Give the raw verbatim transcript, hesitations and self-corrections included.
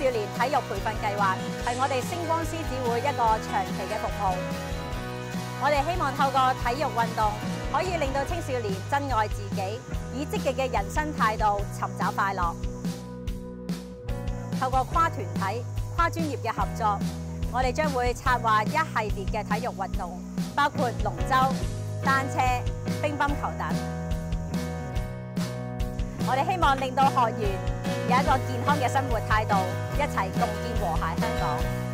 年體育培訓計劃係我哋星光獅子會一個長期嘅服務。我哋希望透過體育運動，可以令到青少年珍愛自己，以積極嘅人生態度尋找快樂。透過跨團體、跨專業嘅合作，我哋將會策劃一系列嘅體育運動，包括龍舟、單車、乒乓球等。我哋希望令到學員有一個健康嘅生活態度，一齊共建和諧香港。